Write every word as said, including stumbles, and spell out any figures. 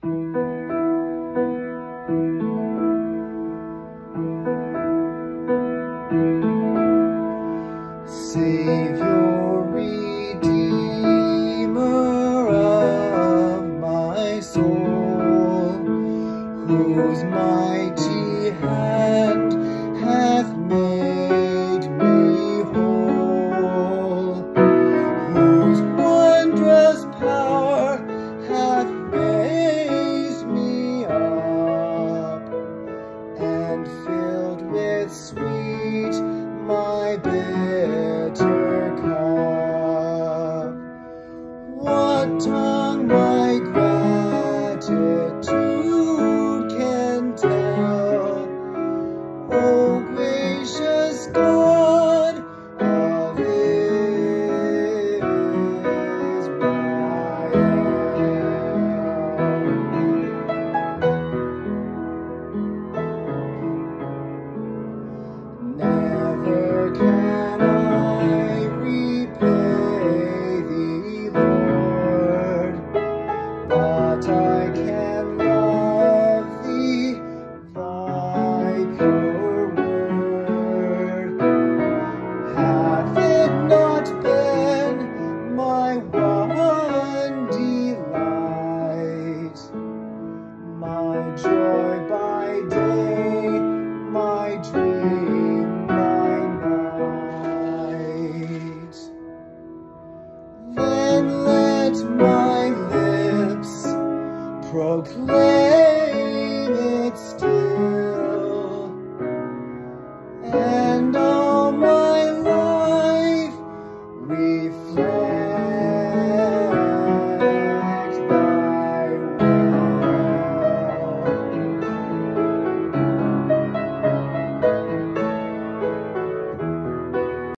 Savior, Redeemer of my soul, whose mighty hand hath made me whole, whose wondrous power hath raised me up, and filled with sweet my bitter cup. What tongue my gratitude can tell? O gracious God of Never can I repay thee, Lord, but I can love thee, thy pure word. Hath it not been my one delight, my joy by day, my dream by night? Then let my lips proclaim it still.